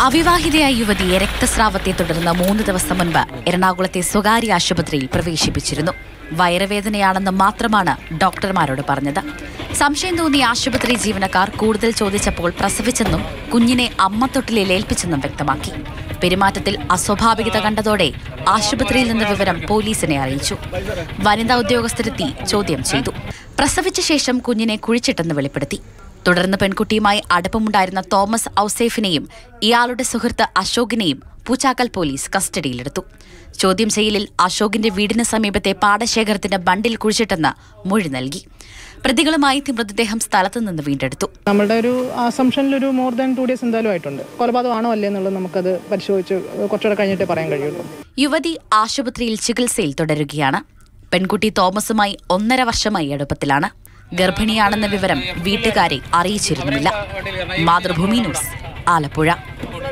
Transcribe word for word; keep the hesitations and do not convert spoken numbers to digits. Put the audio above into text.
അവിവാഹിതയായ യുവതിയെ രക്തസ്രാവത്തെ തുടർന്ന് മൂന്ന് ദിവസം മുൻപ് എറണാകുളത്തെ സ്വകാര്യ ആശുപത്രിയിൽ പ്രവേശിപ്പിച്ചിരുന്നു. വയറുവേദനയാണെന്ന് മാത്രമാണ് ഡോക്ടർമാരോട് പറഞ്ഞത്. സംശയം തോന്നിയ ആശുപത്രി ജീവനക്കാർ കൂടുതൽ ചോദിച്ചപ്പോൾ പ്രസവിച്ചെന്നും കുഞ്ഞിനെ അമ്മത്തൊട്ടിലിൽ ഏൽപ്പിച്ചെന്നും വ്യക്തമാക്കി. പെരുമാറ്റത്തിൽ അസ്വാഭാവികത കണ്ടതോടെ ആശുപത്രിയിൽ നിന്ന് വിവരം പോലീസിനെ അറിയിച്ചു. വനിതാ ഉദ്യോഗസ്ഥരെത്തി ചോദ്യം ചെയ്തു. പ്രസവിച്ച ശേഷം കുഞ്ഞിനെ കുഴിച്ചിട്ടെന്ന് വെളിപ്പെടുത്തി. തുടർന്ന് പെൺകുട്ടിയുമായി അടുപ്പമുണ്ടായിരുന്ന തോമസ് ഔസേഫിനെയും ഇയാളുടെ സുഹൃത്ത് അശോകിനെയും പൂച്ചാക്കൽ പോലീസ് കസ്റ്റഡിയിലെടുത്തു. ചോദ്യം ചെയ്യലിൽ അശോകിന്റെ വീടിന് സമീപത്തെ പാടശേഖരത്തിന്റെ ബണ്ടിൽ കുഴിച്ചിട്ടെന്ന് മൊഴി നൽകി. പ്രതികളുമായി മൃതദേഹം സ്ഥലത്ത് നിന്ന് വീണ്ടെടുത്തു. നമ്മുടെ ഒരു അസംഷനിൽ ഒരു മോർ ദാൻ ടു ഡേയ്സ് എന്തായാലും ആയിട്ടുണ്ട്. കൊലപാതകമാണോ അല്ലേ എന്നുള്ളത് നമുക്കത് പരിശോധിച്ച് കുറച്ചുകൂടെ കഴിഞ്ഞിട്ടേ പറയാൻ കഴിയുള്ളൂ. യുവതി ആശുപത്രിയിൽ ചികിത്സയിൽ തുടരുകയാണ്. പെൺകുട്ടി തോമസുമായി ഒന്നര വർഷമായി അടുപ്പത്തിലാണ്. ഗർഭിണിയാണെന്ന വിവരം വീട്ടുകാരെ അറിയിച്ചിരുന്നുമില്ല. മാതൃഭൂമി ന്യൂസ്, ആലപ്പുഴ.